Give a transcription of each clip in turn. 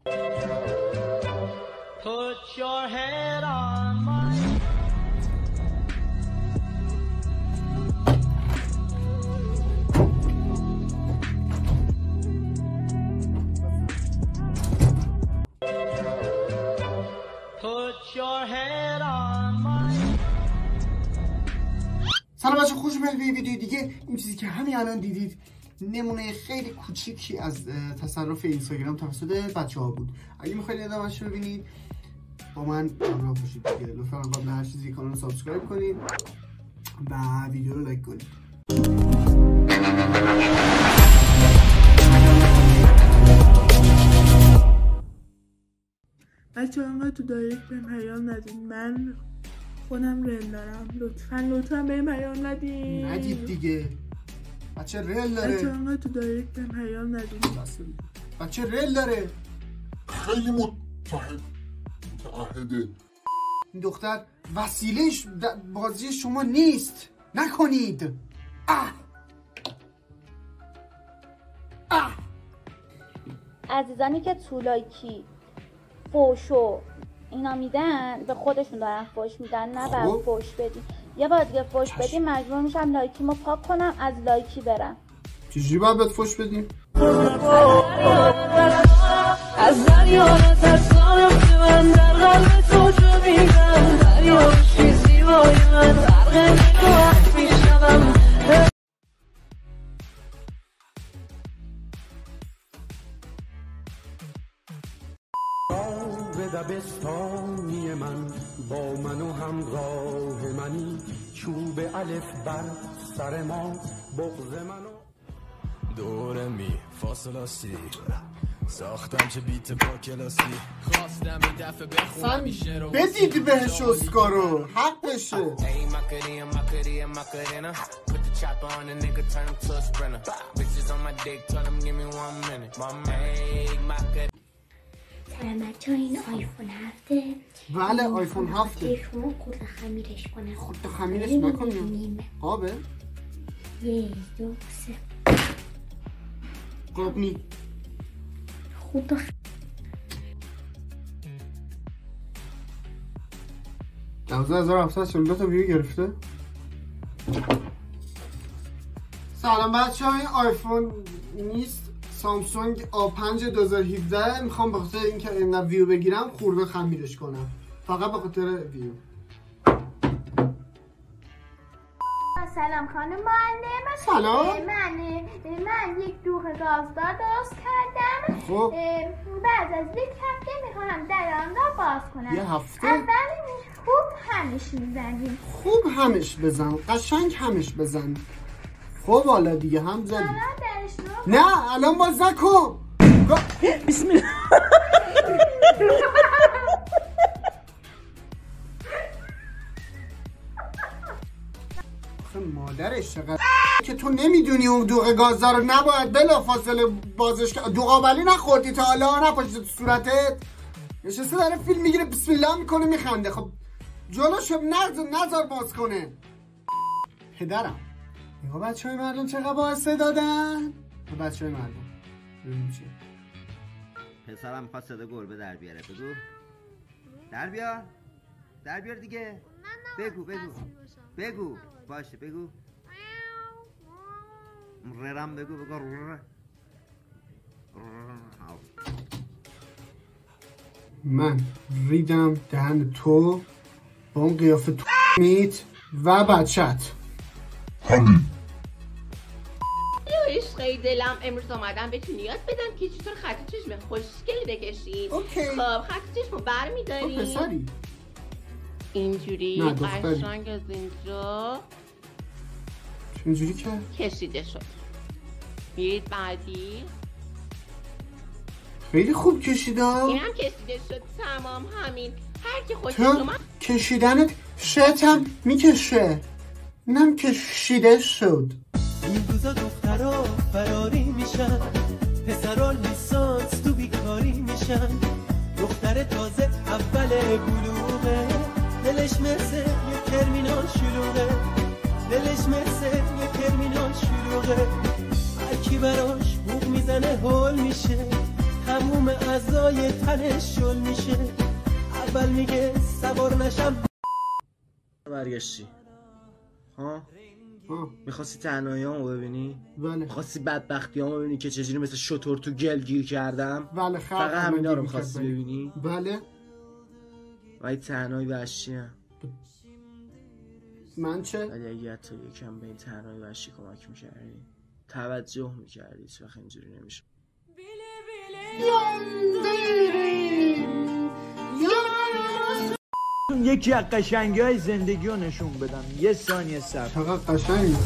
Put your head on my Put your head on my سلام بچه، خوش اومدید به ویدیو دیگه. این چیزی که همین الان دیدید نمونه خیلی کوچیکی از تصرف اینستاگرام توسط بچه‌ها بود. اگه می‌خواید ادامه‌اش رو ببینید با من همراه باشید دیگه. لطفاً قبل هر چیزی کانال رو سابسکرایب کنید و ویدیو رو لایک کنید. بچه انقدر تو دایرکت بهم پیام ندین، من خودم ریل دارم. لطفاً بهم پیام ندین. ندید دیگه. بچه ریل داره. بچه انقدر تو دایرکت بهم پیام ندین. بچه ریل داره. خیلی متعهده. این دختر وسیلهش بازی شما نیست. نکنید. عزیزانی که تو لایکی فوشو اینا میدن به خودشون دارن فوش میدن، نه باید فوش بدی. یه بار دیگه فوش بدی مجبور میشم لایکیمو پاک کنم، از لایکی برم. چجوری باید بهت فوش بدیم؟ از دریا نترسانم که من در قلب تو جو میدم، دریا بشی زیبای من غرق نگاهت میشوم. به دبستانی من با من و همراه منی، چوب الف بر سر ما بغض منو دوره می فاصله سی ساختم چه بیت با کلاسی، خواستم این دفعه بخونم میشه رو بدید بهش اسکارو، حقشه. سلام بچه ها، این آیفون 7. بله آیفون 7. شما خود خمیرش کنم. خود خمیرش نکنیم. قابه؟ 1 2 3 قاب نی. خود 12742 تا ویو گرفته. سلام بچه ها، این آیفون نیست، سامسونگ A5 2017. میخوام به خاطر اینکه اینقدر ویو بگیرم خورده خمیرش کنم، فقط به خاطر ویو. سلام خانم معلم. سلام. من یک دوغ گازدار درست کردم. خب بعد از یک هفته میخوام در آن را باز کنم. یه هفته؟ اول خوب همش میزنیم. خوب همش بزن، قشنگ همش بزن. خب حالا دیگه هم زدی. نه الان باز نکن. بسم الله. مادرش چقدر که تو نمیدونی اون دوغ گازدار رو نباید بلافاصله بازش کرد. دوغابلی نخوردی تا حالا؟ نپاشید تو صورتت نشسته داره فیلم میگیره بسم الله میکنه میخنده. خب جلوش نذار باز کنه. پدرم نگاه بچه های مردم چقدر باعثه دادن. بچه های مردم ببینیم چیه. پسرم میخواد صدا گربه در بیاره. بگو در بیار دیگه. بگو باشه بگو. ررم بگو من ریدم دهن تو با اون قیافه تو میت و بچت. همین عشقای دلم، امروز اومدم بهتون یاد بدم که چطور خط چشم خوشگلی بکشید. خب خط چشمو برمی‌دارید. پسری اینجوری قشنگ از اینجا اینجوری که کشیده شد. میرید بعدی. خیلی خوب کشیده. اینم کشیده شد. تمام همین. هر کی خوشش اومد. کشیدنت شتم میکشه. اینم کشیده شد. این روزا دخترها فراری میشن، پسرها لیسانس تو بیکاری میشن. دختر تازه اول بلوغه، دلش مثل یه ترمینال شلوغه. هر کی براش بوق میزنه هول میشه. تموم اعضای تنش شل میشه. اول میگه سوار نشم. برگشتی ها؟ میخواستی تنهاییامو ببینی؟ بله. میخواستی بدبختیامو ببینی که چجوری مثل شتر تو گل گیر کردم؟ بله. فقط همینا رو میخواستی ببینی؟ بله. ولی تنهایی وحشیه. من چه؟ ولی اگه حتی یکم به این تنهایی وحشی کمک میکردی، توجه میکردی، هیچ وقت اینجوری نمیشه. یکی از قشنگی های زندگی رو نشون بدم. یه ثانیه صبر. فقط قشنگ.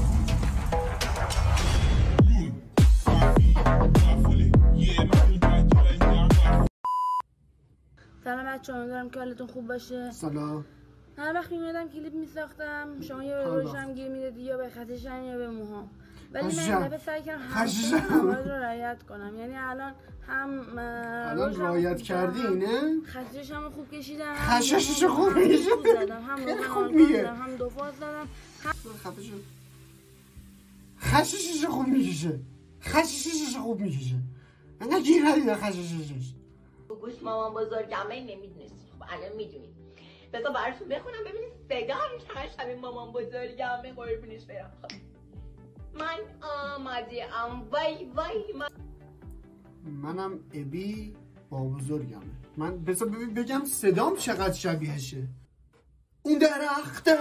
سلام بچه‌ها، امیدوارم که حالتون خوب باشه. سلام. هر وقت می‌اومدم کلیپ می‌ساختم شما یا به روشم گیر میدادی یا به خطشم یا به موهام، ولی من این دفعه سعی کردم همه قواعد رو رعایت کنم. یعنی الان هم رعایت کردی نه؟ خطشم خوب کشیدم، خششش خوب میشه، هم خوب میگه، هم دو فاز زدم. خششش خوب میکشه، خششش خوب میکشه. انقدر گیر ندیده خششش. گوش مامان بزرگمه نمیدونستی، خب الان میدونید. بذار براتون بخونم ببینید صدام چقدر شبیه مامان بزرگمه. قربونش برم. خب من آمدم وای وای. منم ابی با بزرگمه. من بذار بگم صدام چقدر شبیهشه. اون درخته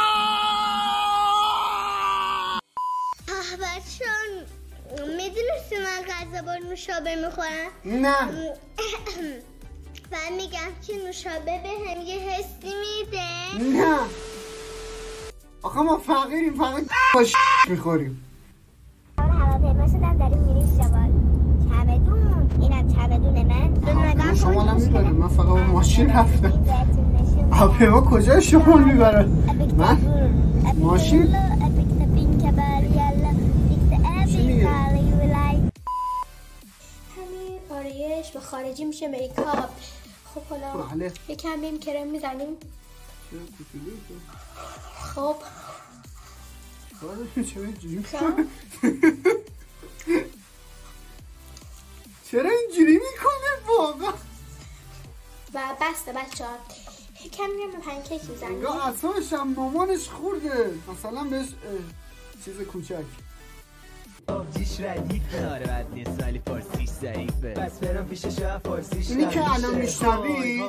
بچه‌ها میدونستی من غذا با نوشابه میخورم؟ نه. من میگم که نوشابه به هم یه حسی میده. نه آخه ما فقیریم، فقط باش میخوریم. هواپیما شدم داریم میریم شمال. چمدون، اینم چمدون من. شمال هم میبرم، من فقط با ماشین رفتم. هواپیما کجا شمال میبرم؟ من ماشین. همین آرایش به خارجی میشه میکاپ. خب حالا یکم بیم کرم میزنیم. خب چرا اینجوری میکنه واقعا؟ و بسته بچه ها یکم میرم به پنکیک میزنیم. نگاه اصابش هم مامانش خورده، مثلا بهش چیز کوچک. آبجیش ردیفه. آره بد نیست ولی فارسیش ظریفه. بس برم پیش شاید فارسیش اینی که الان میشنوی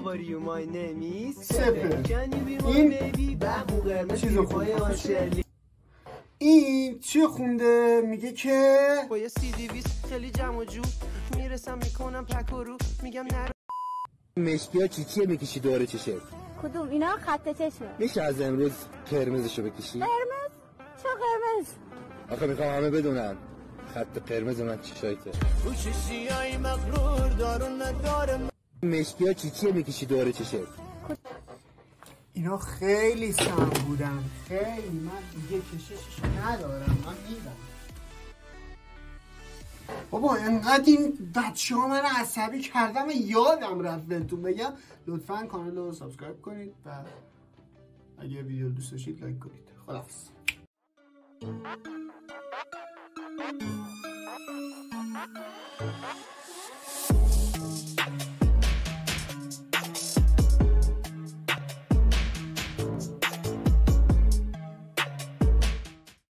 سپه. این چیزو خونده. این چی خونده؟ میگه که با یه CD-20 خیلی جمع و جو میرسم میکنم پک و رو میگم نرو. مشکیا چیه میکشی دوره چشه؟ کدوم؟ اینا خط چشمه. میشه از امروز قرمزشو بکشی؟ قرمز؟ چه قرمز؟ آخه میخوام همه بدونن خط قرمز من چشایته. او چشیای مغرور دارون ندارم. مشکیا چیه میکشی دوره چشه؟ اینا خیلی سم بودن، خیلی. من دیگه کششش ندارم، من میرم. بابا انقدر این بچه ها من عصبی کردم یادم رفت بهتون بگم لطفا کانال رو سابسکرایب کنید و اگه ویدیو دوست داشتید لایک کنید. خداحافظ.